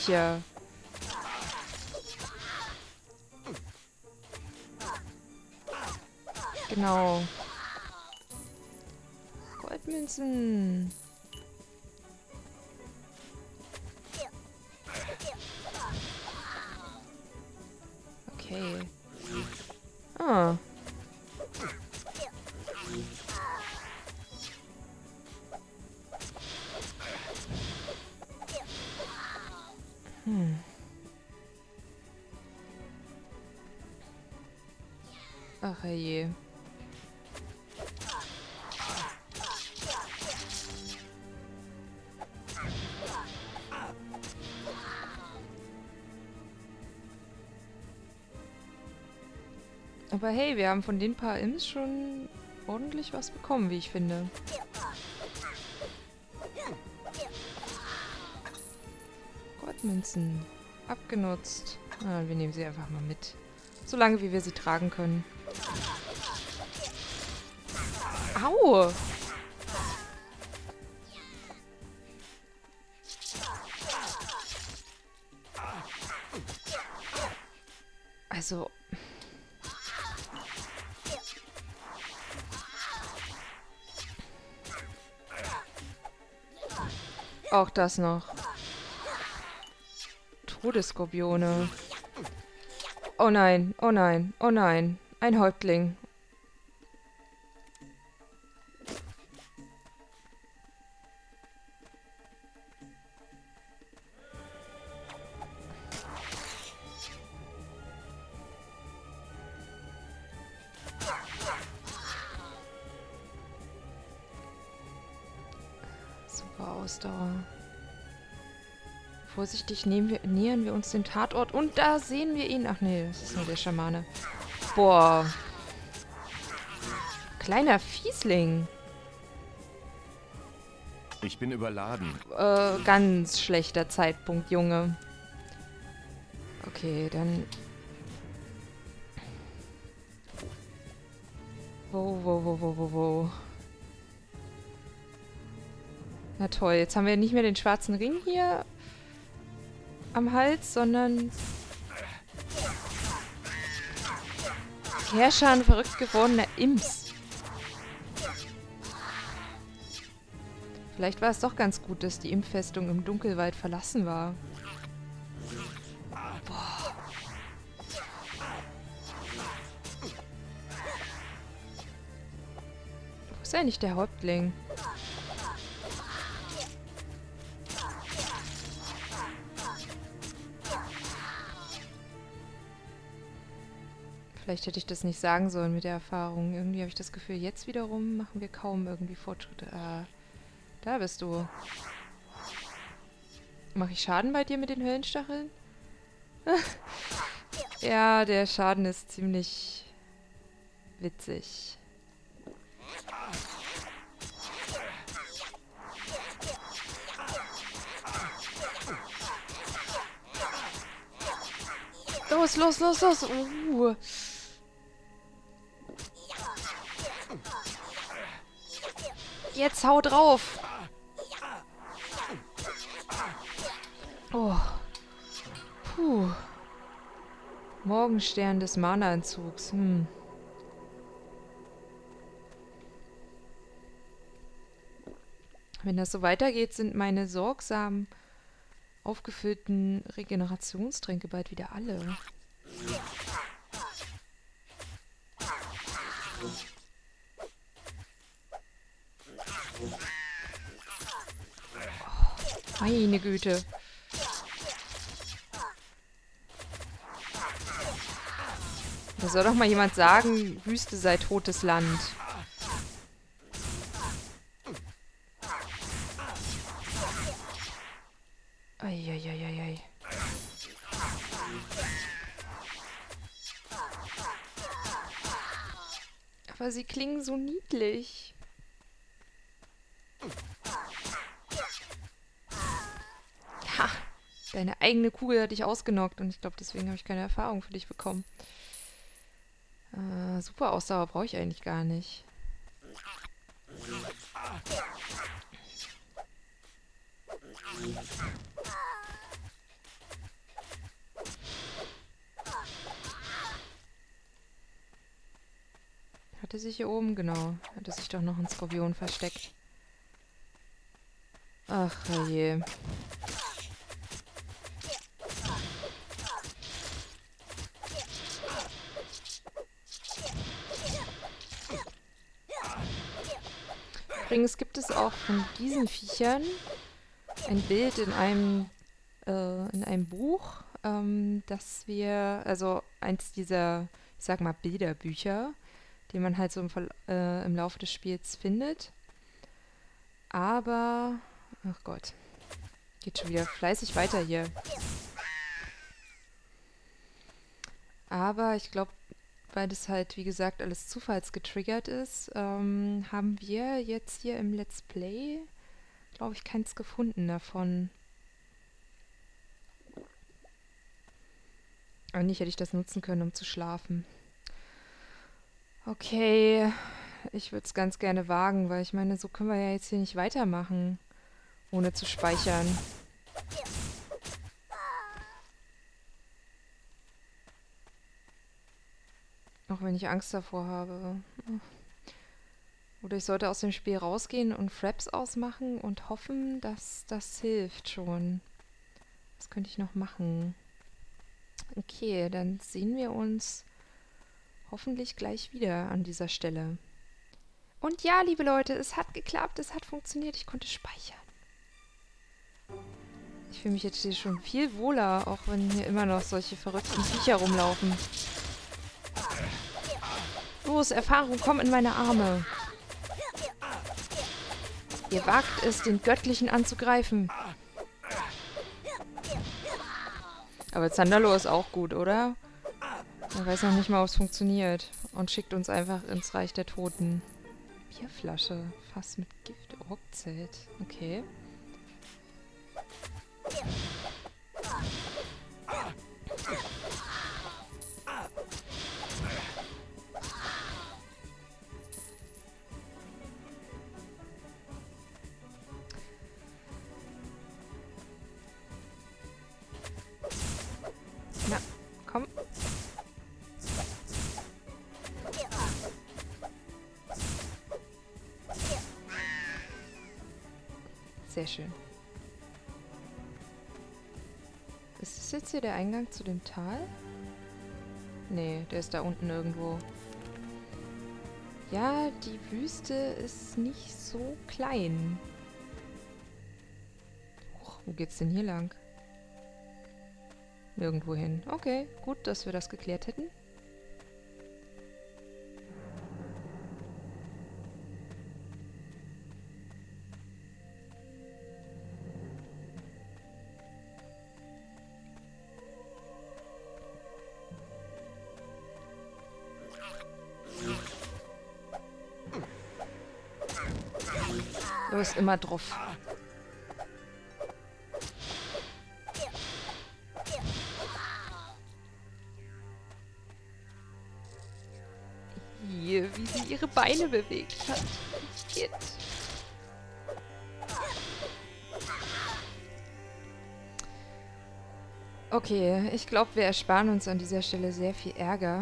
Viecher. Genau. Goldmünzen. Okay. Ah. Ach je. Aber hey, wir haben von den paar Imps schon ordentlich was bekommen, wie ich finde. Goldmünzen. Abgenutzt. Ah, wir nehmen sie einfach mal mit. Solange wie wir sie tragen können. Au! Also... Auch das noch. Todesskorpione. Oh nein, oh nein, oh nein. Ein Häuptling. Super Ausdauer. Vorsichtig nähern wir uns dem Tatort und da sehen wir ihn. Ach nee, das ist nur der Schamane. Boah. Kleiner Fiesling. Ich bin überladen. Ganz schlechter Zeitpunkt, Junge. Okay, dann... Wo. Na toll, jetzt haben wir nicht mehr den schwarzen Ring hier am Hals, sondern Herrscher verrückt gewordener Imps. Vielleicht war es doch ganz gut, dass die Impffestung im Dunkelwald verlassen war. Boah. Wo ist eigentlich der Häuptling? Vielleicht hätte ich das nicht sagen sollen mit der Erfahrung. Irgendwie habe ich das Gefühl, jetzt wiederum machen wir kaum irgendwie Fortschritte. Da bist du. Mache ich Schaden bei dir mit den Höllenstacheln? Ja, der Schaden ist ziemlich witzig. Los. Jetzt hau drauf. Oh. Puh. Morgenstern des Mana-Entzugs. Wenn das so weitergeht, sind meine sorgsam aufgefüllten Regenerationstränke bald wieder alle. Oh, meine Güte. Da soll doch mal jemand sagen, Wüste sei totes Land. Eieieiei. Aber sie klingen so niedlich. Ha! Deine eigene Kugel hat dich ausgenockt und ich glaube, deswegen habe ich keine Erfahrung für dich bekommen. Super Ausdauer brauche ich eigentlich gar nicht. Hatte sich hier oben? Genau. Hatte sich doch noch ein Skorpion versteckt. Ach je. Übrigens gibt es auch von diesen Viechern ein Bild in einem Buch, dass wir, also eins dieser, ich sag mal, Bilderbücher, die man halt so im Laufe des Spiels findet. Aber, ach Gott, geht schon wieder fleißig weiter hier. Aber ich glaube, weil das halt, wie gesagt, alles zufallsgetriggert ist, haben wir jetzt hier im Let's Play, glaube ich, keins gefunden davon. Eigentlich hätte ich das nutzen können, um zu schlafen. Okay, ich würde es ganz gerne wagen, weil ich meine, so können wir ja jetzt hier nicht weitermachen, ohne zu speichern. Auch wenn ich Angst davor habe. Oder ich sollte aus dem Spiel rausgehen und Fraps ausmachen und hoffen, dass das hilft schon. Was könnte ich noch machen? Okay, dann sehen wir uns hoffentlich gleich wieder an dieser Stelle. Und ja, liebe Leute, es hat geklappt, es hat funktioniert, ich konnte speichern. Ich fühle mich jetzt hier schon viel wohler, auch wenn hier immer noch solche verrückten Viecher rumlaufen. Los, Erfahrung, komm in meine Arme. Ihr wagt es, den Göttlichen anzugreifen. Aber Zandalo ist auch gut, oder? Er weiß noch nicht mal, ob es funktioniert. Und schickt uns einfach ins Reich der Toten. Bierflasche. Fass mit Gift. Orkzelt. Okay. Na, komm. Sehr schön. Ist das jetzt hier der Eingang zu dem Tal? Nee, der ist da unten irgendwo. Ja, die Wüste ist nicht so klein. Wo geht's denn hier lang? Nirgendwo hin. Okay, gut, dass wir das geklärt hätten. Du bist immer drauf. Hier, wie sie ihre Beine bewegt hat. Shit. Okay, ich glaube, wir ersparen uns an dieser Stelle sehr viel Ärger.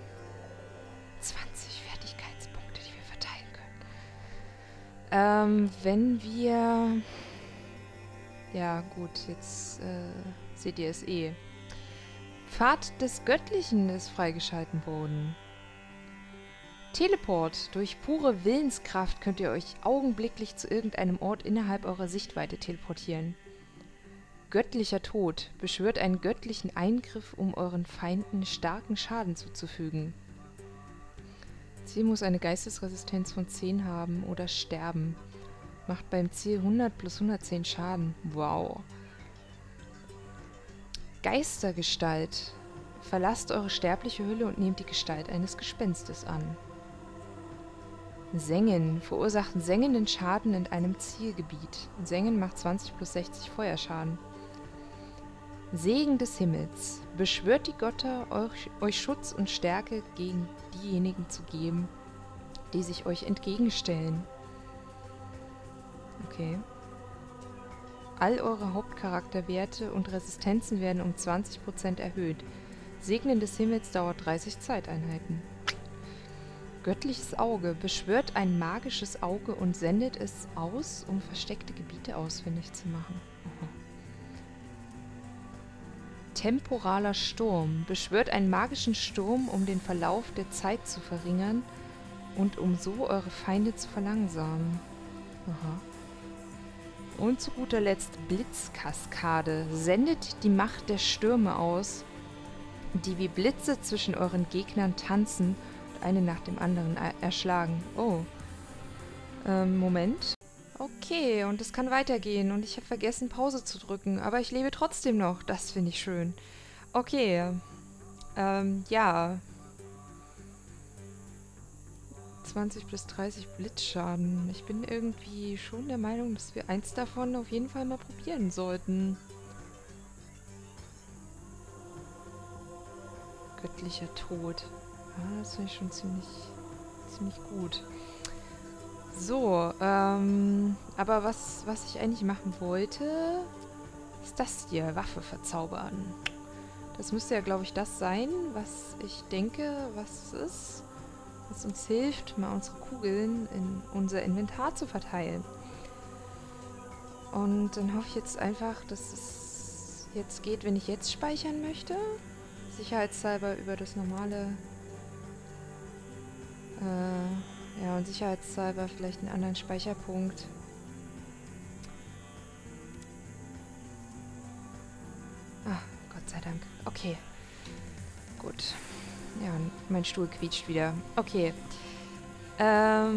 20 Fertigkeitspunkte, die wir verteilen können. Wenn wir... Ja, gut, jetzt seht ihr es eh. Pfad des Göttlichen ist freigeschalten worden. Teleport. Durch pure Willenskraft könnt ihr euch augenblicklich zu irgendeinem Ort innerhalb eurer Sichtweite teleportieren. Göttlicher Tod. Beschwört einen göttlichen Eingriff, um euren Feinden starken Schaden zuzufügen. Ziel muss eine Geistesresistenz von 10 haben oder sterben. Macht beim Ziel 100 plus 110 Schaden. Wow. Geistergestalt. Verlasst eure sterbliche Hülle und nehmt die Gestalt eines Gespenstes an. Sengen. Verursacht sengenden Schaden in einem Zielgebiet. Sengen macht 20 plus 60 Feuerschaden. Segen des Himmels. Beschwört die Götter, euch Schutz und Stärke gegen diejenigen zu geben, die sich euch entgegenstellen. Okay. All eure Hauptcharakterwerte und Resistenzen werden um 20% erhöht. Segnen des Himmels dauert 30 Zeiteinheiten. Göttliches Auge. Beschwört ein magisches Auge und sendet es aus, um versteckte Gebiete ausfindig zu machen. Aha. Temporaler Sturm. Beschwört einen magischen Sturm, um den Verlauf der Zeit zu verringern und um so eure Feinde zu verlangsamen. Aha. Und zu guter Letzt Blitzkaskade. Sendet die Macht der Stürme aus, die wie Blitze zwischen euren Gegnern tanzen und eine nach dem anderen erschlagen. Oh. Moment. Okay, und es kann weitergehen. Und ich habe vergessen, Pause zu drücken. Aber ich lebe trotzdem noch. Das finde ich schön. Okay. Ja. 20 bis 30 Blitzschaden. Ich bin irgendwie schon der Meinung, dass wir eins davon auf jeden Fall mal probieren sollten. Göttlicher Tod. Ja, das finde ich schon ziemlich gut. So, aber was ich eigentlich machen wollte, ist das hier, Waffe verzaubern. Das müsste ja, glaube ich, das sein, was ich denke, was es ist. Was uns hilft, mal unsere Kugeln in unser Inventar zu verteilen. Und dann hoffe ich jetzt einfach, dass es jetzt geht, wenn ich jetzt speichern möchte. Sicherheitshalber über das normale... ja, und sicherheitshalber vielleicht einen anderen Speicherpunkt. Ah, Gott sei Dank. Okay. Gut. Ja, mein Stuhl quietscht wieder. Okay. Ach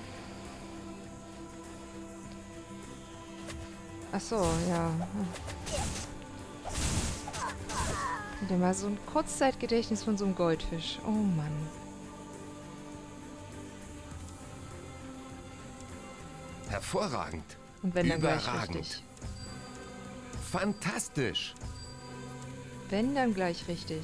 so, ja. Wieder mal so ein Kurzzeitgedächtnis von so einem Goldfisch. Oh Mann. Hervorragend. Und wenn dann gleich richtig. Fantastisch. Wenn dann gleich richtig.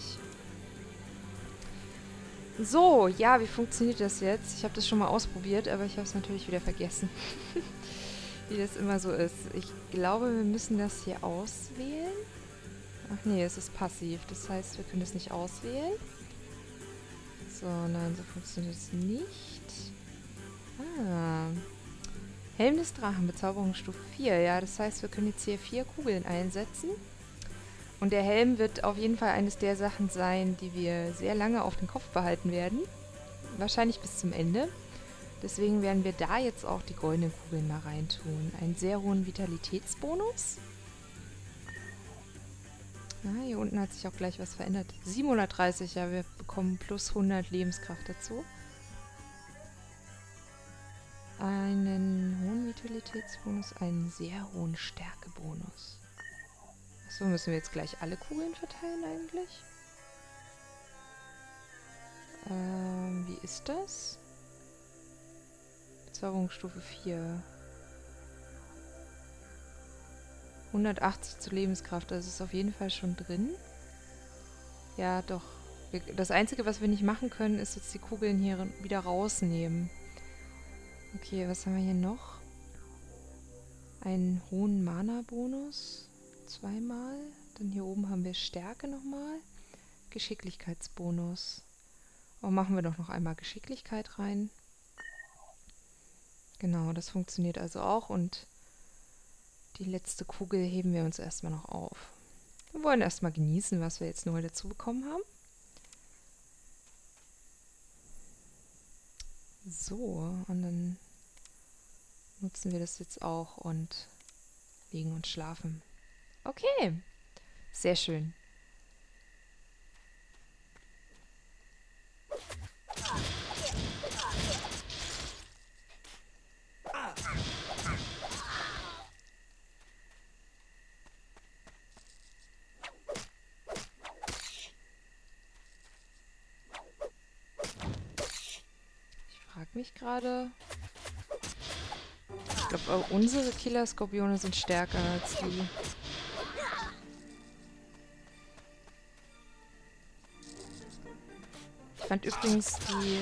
So, ja, wie funktioniert das jetzt? Ich habe das schon mal ausprobiert, aber ich habe es natürlich wieder vergessen. Wie das immer so ist. Ich glaube, wir müssen das hier auswählen. Ach nee, es ist passiv. Das heißt, wir können das nicht auswählen. So, nein, so funktioniert es nicht. Ah. Helm des Drachen, Bezauberung Stufe 4. Ja, das heißt, wir können jetzt hier 4 Kugeln einsetzen. Und der Helm wird auf jeden Fall eines der Sachen sein, die wir sehr lange auf den Kopf behalten werden. Wahrscheinlich bis zum Ende. Deswegen werden wir da jetzt auch die goldenen Kugeln mal reintun. Einen sehr hohen Vitalitätsbonus. Ah, hier unten hat sich auch gleich was verändert. 730, ja, wir bekommen plus 100 Lebenskraft dazu. Einen hohen Vitalitätsbonus, einen sehr hohen Stärkebonus. Achso, müssen wir jetzt gleich alle Kugeln verteilen eigentlich? Wie ist das? Bezauberungsstufe 4. 180 zur Lebenskraft, das ist auf jeden Fall schon drin. Ja, doch. Das Einzige, was wir nicht machen können, ist jetzt die Kugeln hier wieder rausnehmen. Okay, was haben wir hier noch? Einen hohen Mana-Bonus. 2-mal. Dann hier oben haben wir Stärke nochmal. Geschicklichkeitsbonus. Oh, machen wir doch noch einmal Geschicklichkeit rein. Genau, das funktioniert also auch. Und die letzte Kugel heben wir uns erstmal noch auf. Wir wollen erstmal genießen, was wir jetzt neu dazu bekommen haben. So, und dann nutzen wir das jetzt auch und liegen und schlafen. Okay, sehr schön. Ich frage mich gerade... Ich glaube, unsere Killer-Skorpione sind stärker als die. Ich fand übrigens die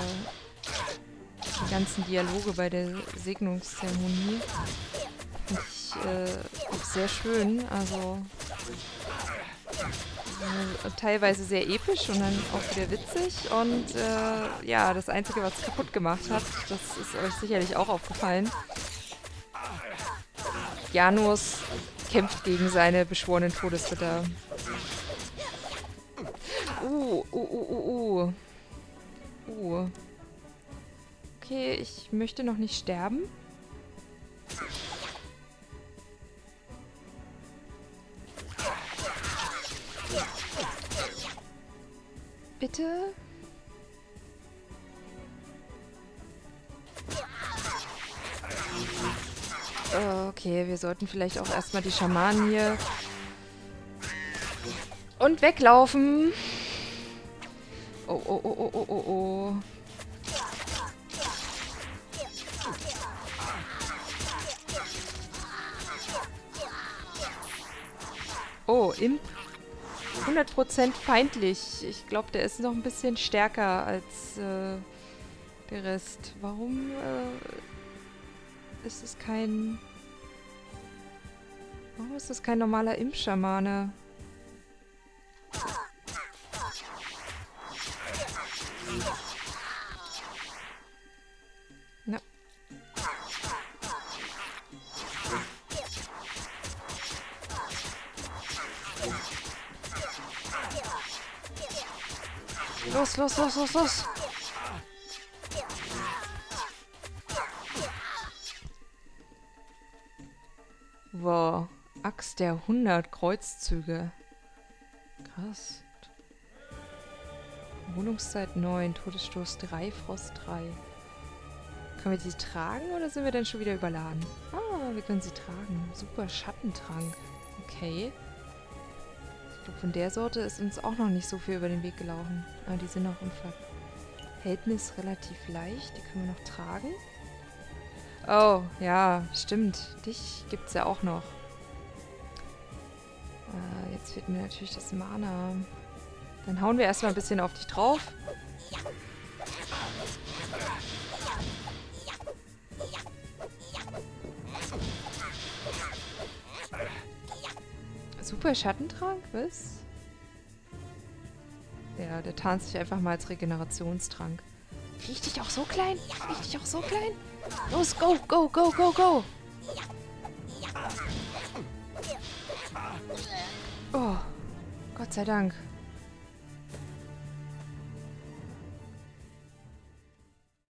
ganzen Dialoge bei der Segnungszeremonie auch sehr schön. Also Teilweise sehr episch und dann auch wieder witzig. Und ja, das Einzige, was kaputt gemacht hat, das ist euch sicherlich auch aufgefallen. Janus kämpft gegen seine beschworenen Todesritter. Okay, ich möchte noch nicht sterben. Bitte? Okay, wir sollten vielleicht auch erstmal die Schamanen hier und weglaufen. Oh. Oh, Imp. 100% feindlich. Ich glaube, der ist noch ein bisschen stärker als der Rest. Warum ist es kein... Warum ist das kein normaler Imp-Schamane? Na. Los. Wow. Axt der 100 Kreuzzüge. Krass. Erholungszeit 9, Todesstoß 3, Frost 3. Können wir sie tragen oder sind wir dann schon wieder überladen? Ah, wir können sie tragen. Super Schattentrank. Okay. Ich glaube, von der Sorte ist uns auch noch nicht so viel über den Weg gelaufen. Aber die sind noch im Verhältnis relativ leicht. Die können wir noch tragen. Oh, ja, stimmt. Dich gibt's ja auch noch. Jetzt fehlt mir natürlich das Mana. Dann hauen wir erstmal ein bisschen auf dich drauf. Super Schattentrank, was? Ja, der tarnt sich einfach mal als Regenerationstrank. Krieg ich dich auch so klein? Los, go! Oh, Gott sei Dank.